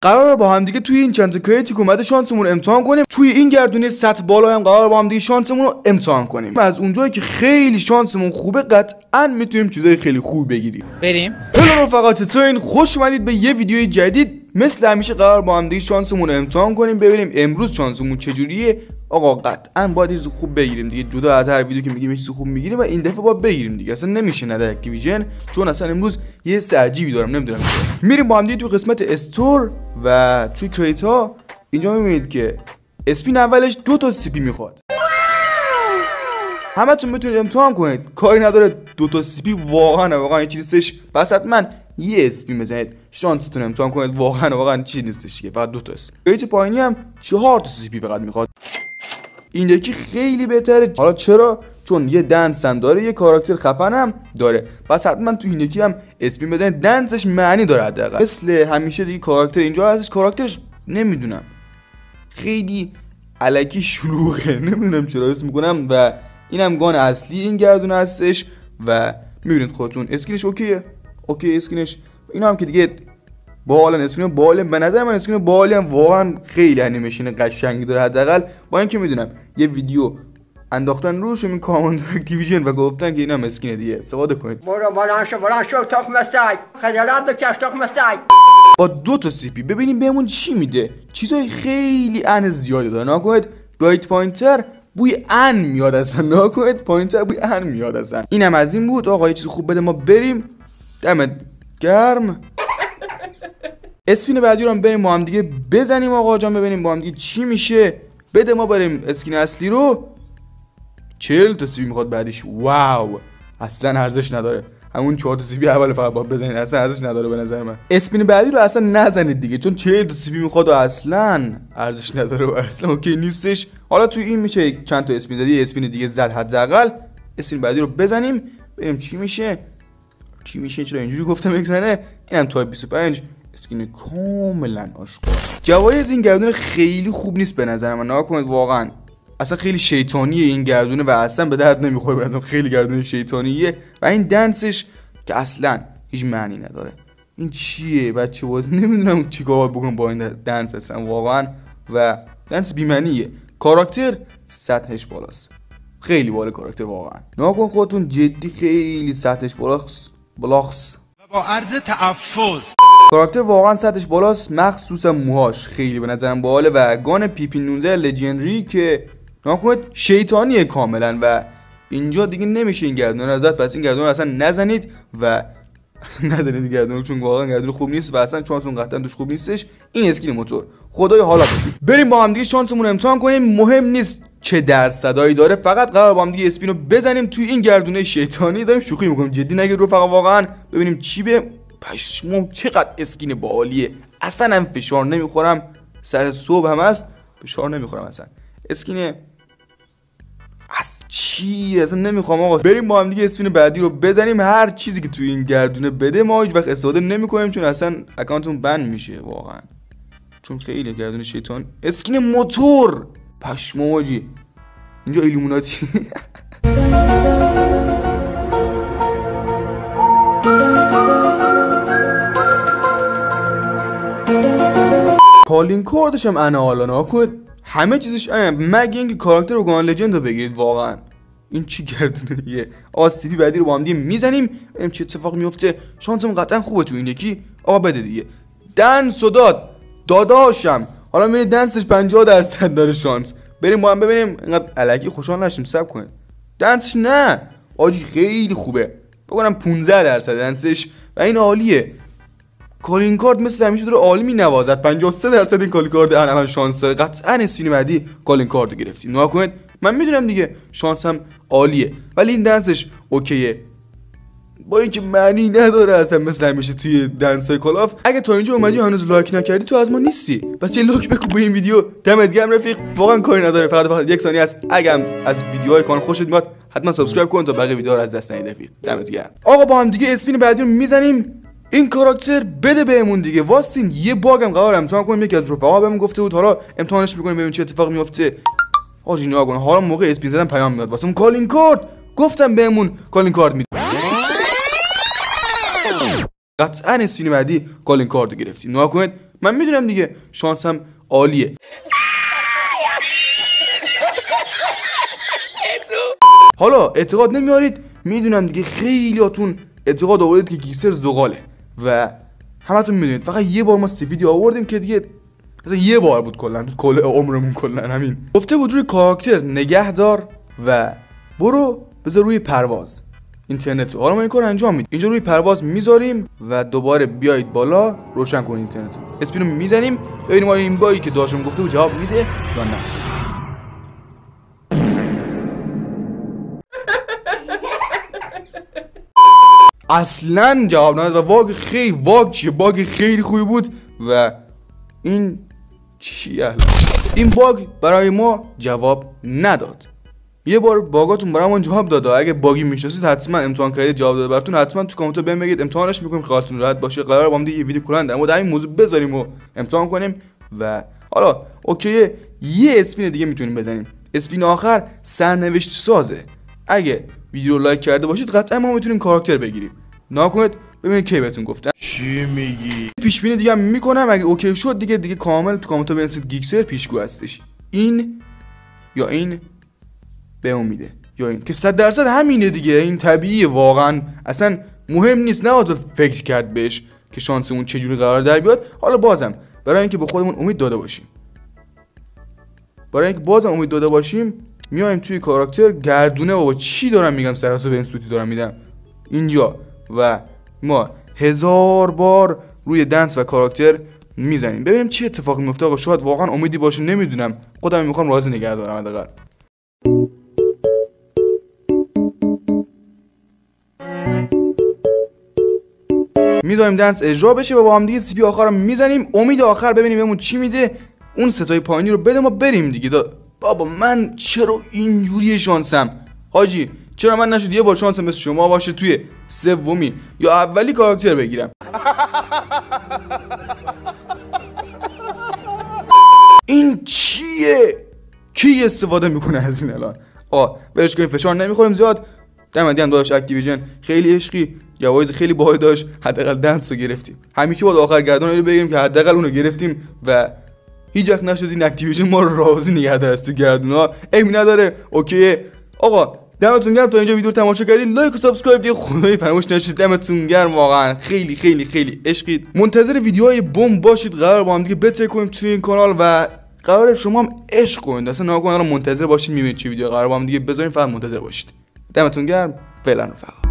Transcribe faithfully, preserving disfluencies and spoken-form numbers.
قراره با هم دیگه توی این چند تا کریتیک اومده شانسمون رو امتحان کنیم. توی این گردونه سطح بالا هم قراره با هم دیگه شانسمون رو امتحان کنیم. از اونجایی که خیلی شانسمون خوبه قطعاً میتونیم چیزای خیلی خوب بگیریم. بریم. هلو رفقا، چطورین؟ خوش اومدید به یه ویدیوی جدید. مثل همیشه قرار با هم دیگه شانسمون رو امتحان کنیم، ببینیم امروز شانسمون چجوریه. آقا قطعاً باید چیز خوب بگیریم دیگه، جدا از هر ویدیو که میگیم چیز خوب میگیریم و این دفعه باید بگیریم دیگه. اصلا نمیشه نده اکتیویژن، چون اصلا امروز یه حس عجیبی دارم، نمیدونم چرا. میریم با هم دیگه تو قسمت استور و توی کریت ها. اینجا میبینید که اسپین اولش دو تا سی پی میخواد. همتون میتونید امتحان کنید، کاری نداره دو تا سی پی واقعا واقعا این چیزی نیستش. پس حتما یه اسپین بزنید شانستون امتحان کنید، واقعا واقعا چیزی نیستش که فقط دو تا است. کریت پایینی هم چهار تا سی پی فقط میخواد. این یکی خیلی بهتره. حالا چرا؟ چون یه دنس هم داره، یه کاراکتر خفن هم داره. پس حتما تو این یکی هم اسپین بزنید، دنسش معنی داره حداقل. مثل همیشه دیگه کاراکتر اینجا هستش، کاراکترش نمیدونم خیلی الکی شلوغه، نمیدونم چرا اسم میکنم. و اینم گان اصلی این گردونه هستش و میبینید خودتون اسکینش اوکیه، اوکی اسکینش. اینا هم که دیگه بالا اسکین بالا، به نظر من اسکین بالا هم واقعا خیلی انیمیشن قشنگی داره. حداقل با اینکه میدونم یه ویدیو انداختن روش این کامنت اکتیویژن و گفتن که اینا هم اسکین دیگه، استفاده کنید. برو بالان شو بالان شو تاخ مستای خجالت بکش تاخ مستای. با دو تا سی پی ببینیم بهمون چی میده. چیزای خیلی ان زیاده داره. نکنید گایت پوینتر بوی ان میاد اصلا، نکنید پوینتر بوی ان میاد اصلا. اینم از این بود. آقا یه چیز خوب بده ما بریم. دمت گرم. اسپین بعدی رو هم بریم با هم دیگه بزنیم آقا جان، ببینیم با هم دیگه چی میشه. بده ما بریم اسکین اصلی رو. چهل تا سی پی میخواد بعدیش. واو، اصلا ارزش نداره. همون چهار تا سی پی اول فقط باید بزنید، اصلا ارزش نداره به نظر من. اسپین بعدی رو اصلا نزنید دیگه، چون چهل تا سی پی میخواد و اصلا ارزش نداره و اصلا اوکی نیستش. حالا توی این میشه چند تا اسپین زدی، اسپین دیگه زد حداقل. اسپین بعدی رو بزنیم ببینیم چی میشه. چی میشه؟ چرا اینجوری گفتم بزنه؟ اینم تایپ بیست و پنج اسکین کاملا آشکار. جوایز این گردونه خیلی خوب نیست به نظر من، نگاه کنید واقعا اصلا خیلی شیطانیه این گردونه و اصلا به درد نمیخوره. براتون خیلی گردونه شیطانیه و این دنسش که اصلا هیچ معنی نداره. این چیه بچه؟ باز نمیدونم چیکار بکنم با این دنس اصلا واقعا، و دنس بی‌معنیه. کاراکتر سطحش بالاست، خیلی بالا کاراکتر واقعا. نگاه کن خودتون، جدی خیلی سطحش بالاست بالاست با عرض تحفظ. کاراکتر واقعا سطحش بالاست، مخصوصا موهاش خیلی به نظرم باحاله و گان پی پی نوزده لژندری که نکنید شیطانیه کاملا و اینجا دیگه نمیشه این گردونه رو زد. پس این گردونه رو اصلا نزنید و نزنید گردونه، چون واقعا گردونه خوب نیست و اصلا شانسمون قطعا توش خوب نیستش. این اسکین موتور خدای حالا بدید. بریم با هم دیگه شانسمون رو امتحان کنیم. مهم نیست چه درصدایی داره، فقط قرار با هم دیگه اسپین رو بزنیم توی این گردونه شیطانی. داریم شوخی میکنیم، جدی نگیر رو فقط واقعا ببینیم چی به پشمام. چقدر اسکین باحالیه، اصلا هم فشار نمیخورم. سر صبح هم هست فشار نمیخورم اصلا. اسکین از چی اصلا نمیخوام آقا. بریم با هم دیگه اسپین بعدی رو بزنیم. هر چیزی که توی این گردونه بده ما هیچ وقت استفاده نمیکنیم، چون اصلا اکانتمون بند میشه واقعا، چون خیلی گردونه شیطان. اسکین موتور پشماجی اینجا ایلومیناتی. کالین کوردش هم انا حالا نکنید، همه چیزش انا، مگه اینکه کاراکتر و گان لجند رو بگیرید. واقعا این چی گردونه دیگه. آقا سی پی بعدی رو با هم دیگه میزنیم ببینیم چه اتفاقی میفته. شانسمون قطعا خوبه تو این یکی. آقا بده دیگه. دنس و داد داداشم. حالا میبینید دنسش پنجاه درصد داره شانس. بریم با هم ببینیم. اینقدر الکی خوشحال نشیم، صبر کنید. دنسش نه آجی خیلی خوبه، بگم پانزده درصد دنسش و این عالیه. کالین کارد مثل همیشه داره عالی مینوازد. پنجاه و سه درصد این کالین کارد الان شانس داره. قطعا اسپین بعدی کالین کارد رو گرفتیم. نگاه کنید، من میدونم دیگه شانس هم عالیه، ولی این دنسش اوکیه، با اینکه معنی نداره اصلا مثل همیشه توی دنسای کالاف. اگه تا اینجا اومدی هنوز لایک نکردی تو از ما نیستی، پس یه لایک بکن به این ویدیو. دمت گرم رفیق، واقعا کاری نداره، فقط فقط یک ثانیه است. اگه از ویدیوهای کانال خوشت میاد حتما سابسکرایب کن تا بقیه ویدیوها رو از دست ندی رفیق. دمت گرم. آقا با هم دیگه اسپین بعدی رو میزنیم. این کاراکتر بده بهمون دیگه. واسین یه باگم قرار امتحان کنیم. یکی از رفقا بهمون گفته بود، حالا امتحانش میکنیم ببینیم چه اتفاقی میفته. آجی نگاه کن، حالا موقع اسپین زدن پیام میاد واسمون کالین کارد. گفتم بهمون کالین کارد میده. قطعا اسپین بعدی کالین کارد گرفتیم. نگاه کنید، من میدونم دیگه شانسم عالیه. حالا اعتقاد نمیارید، میدونم دیگه خیلیاتون اعتقاد آوردید که گیکسر زغاله و همتون میدونید فقط یه بار ما سفیدی آوردیم که دیگه مثلا یه بار بود کلا تو کل عمرمون کلا همین. گفته بود روی کاراکتر نگه دار و برو بذار روی پرواز اینترنت رو. حالا ما این کار انجام میدیم. اینجا روی پرواز میذاریم و دوباره بیایید بالا روشن کنید اینترنت رو. اسپین رو میزنیم ببینیم آیا این بایی که داشتم گفته بود جواب میده یا نه. اصلا جواب نداد و واگ خیلی واگ چیه باگ خیلی خوبی بود و این چیه این باگ برای ما جواب نداد. یه بار باگاتون برامون جواب داد. اگه باگی میشناسید حتما امتحان کردید جواب داده براتون، حتما تو کامنت بهم بگید امتحانش میکنیم خاطرتون راحت باشه. قراره با هم دیگه یه ویدیو کلا در مورد همین موضوع بذاریم و امتحان کنیم و حالا اوکی یه اسپین دیگه میتونیم بزنیم. اسپین آخر سرنوشت سازه. اگه ویدیو لایک کرده باشید قطعا ما میتونیم کاراکتر بگیریم. ناکنید ببینید کی بهتون گفتم. چی میگی؟ پیش بینی دیگه میکنم اگه اوکی شد دیگه دیگه کامل تو کامنت ها بنویسید گیکسر پیشگو هستش. این یا این به امیده یا این که صد درصد همینه دیگه. این طبیعیه واقعا، اصلا مهم نیست، نباید فکر کرد بهش که شانسمون چجوری قرار در بیاد. حالا بازم برای اینکه به خودمون امید داده باشیم برای اینکه بازم امید داده باشیم میایم توی کاراکتر گردونه. بابا چی دارم میگم سراسو به این سوتی دارم میدم اینجا و ما هزار بار روی دنس و کاراکتر میزنیم ببینیم چه اتفاقی میفته. آقا شاید واقعا امیدی باشه، نمیدونم، خودم میخوام راضی نگه دارم حداقل. میذاریم دنس اجرا بشه و با هم دیگه سی پی آخر رو میزنیم. امید آخر ببینیم بهمون چی میده. اون ستای پایینی رو بده ما بریم دیگه. دا. بابا من چرا اینجوری شانسم حاجی؟ چرا من نشد یه بار شانسم مثل شما باشه توی سومی یا اولی کاراکتر بگیرم؟ این چیه؟ کی استفاده میکنه از این الان؟ آه برش کنیم فشار نمیخوریم زیاد. دمدی هم داشت اکتیویژن خیلی عشقی، جوایز خیلی باحال داشت، حداقل دنس رو گرفتیم. همیشه باید آخر گردن رو بگیم که حداقل اون رو گرفتیم و هیچ وقت نشد این اکتیویژن ما رو راضی نگه داره تو گردونا. ایمی نداره. اوکی آقا دمتون گرم تا اینجا ویدیو رو تماشا کردید. لایک و سابسکرایب دیگه خدایی فراموش نشید. دمتون گرم واقعا خیلی خیلی خیلی عشقید. منتظر ویدیوهای بم باشید. قرار با هم دیگه بچک کنیم توی این کانال و قرار شما هم عشق کنید. اصلا ناگهان منتظر باشید میبینید چه ویدیو قرار با هم دیگه بذاریم. فقط منتظر باشید. دمتون گرم. فعلا رفقا.